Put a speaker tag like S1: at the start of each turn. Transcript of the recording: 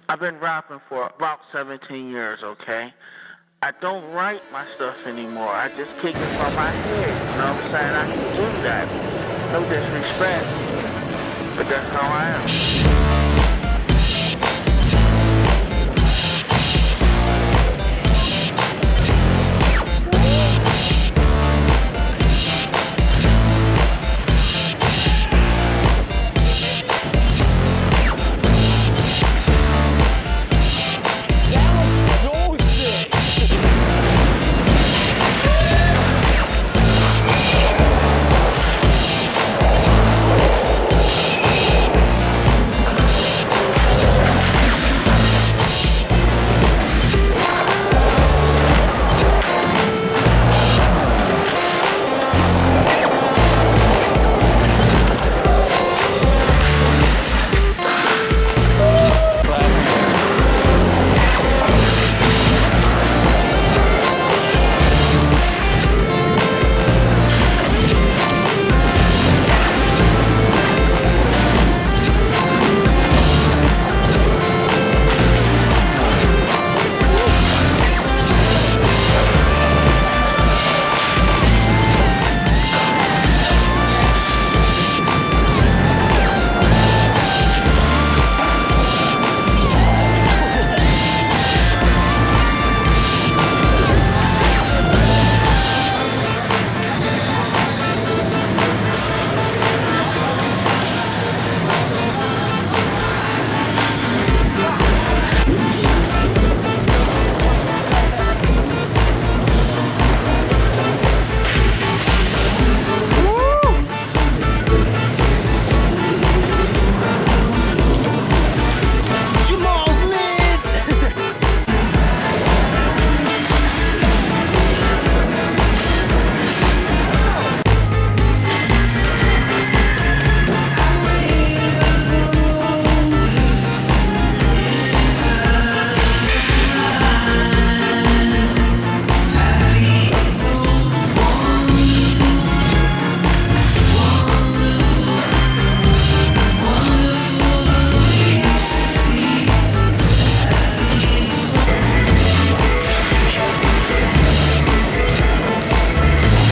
S1: I've been rapping for about 17 years, okay? I don't write my stuff anymore. I just kick it from my head. You know what I'm saying? I can do that. No disrespect, but that's how I am.